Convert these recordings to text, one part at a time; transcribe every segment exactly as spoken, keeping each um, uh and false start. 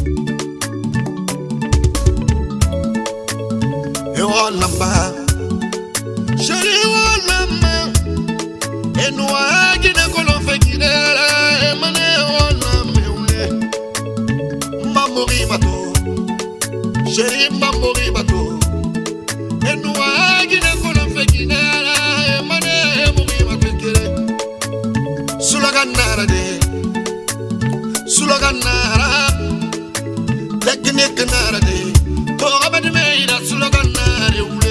Ewalamba, Shari walamba, Enwa gina kolonfe ginera, Emane walamba ule, Mamori bato, Shari mamori bato, Enwa gina kolonfe ginera, Emane mamori bato kere, Sulaganara de, Sulaganara, Teknik nara de, Toga de meira Sulaganara ule,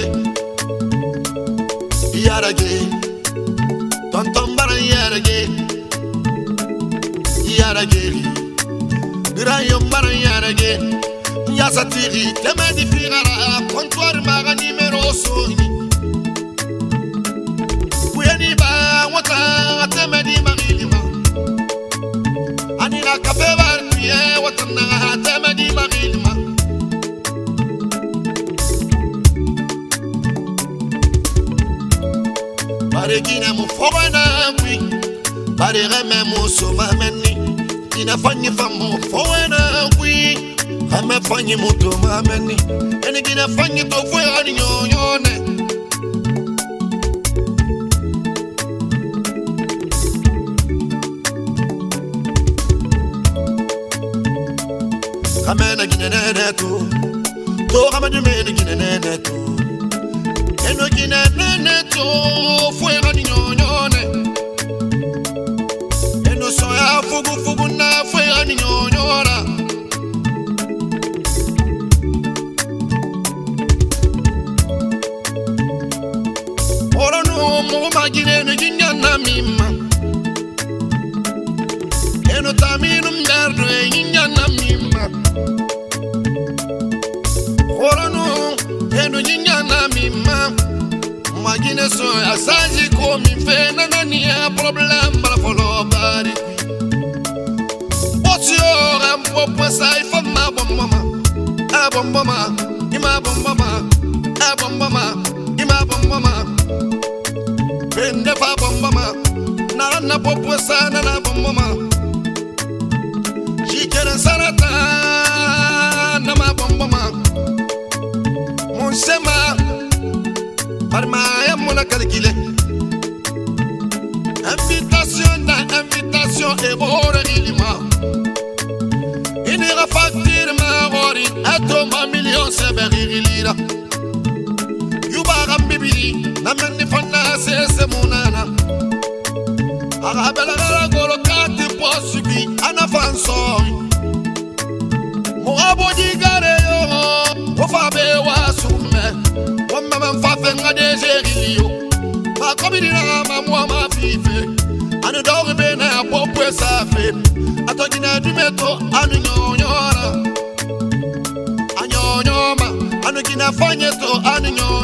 Yarage, Tonton bara yarage, Yarage, Rayon bara yarage, Yasatiri, Temadi Figara, Comptoir Maga numero sogni. Weniba, Wata, Temadi Marilima, Anina Capeva, Watana, Temadi Marilima. Pare gina mu fowana kwi, pare reme mu soma meni. Ina fanyi famu fowana kwi, hame fanyi mu toma meni. Eni gina fanyi to fwe ani nyonyone. Kame na gina nene tu, to kame du mene gina nene tu. Eno gina nene tu, fwe ani nyonyone. Eno soya fugu fugu na fwe ani nyonyora. Ora no mo magine no ginya na mima. Eno taminu mberdo e ginya na mima. Ora no eno ginya na mima. Magine so asaji ko mi fe na na ni a problem bala folo bari. What's your am po sai fa ma bom mama. A bom mama, ima bom mama. A bom mama, ima bom mama. Pende fa bom mama. Na na po sa na na bom mama. Shikera sarata na ma bom mama. Mon sema Parma mon calculé. Invitation na invitation et bora ilima. Inira facture ma rori atoma million severi lira. Yuba gambibili na meni fana se se munana. Arabela la golo kati posuki ana fansori. Mo abodi gare yo, o fabe wasume. Mama fafenga dejerilio, ma komidina mamwa ma fife. Anu dogi bena popwe safe. Atogina dumeto anu nyonyora. Anyonyoma, anu gina fanyeto anu nyonyora.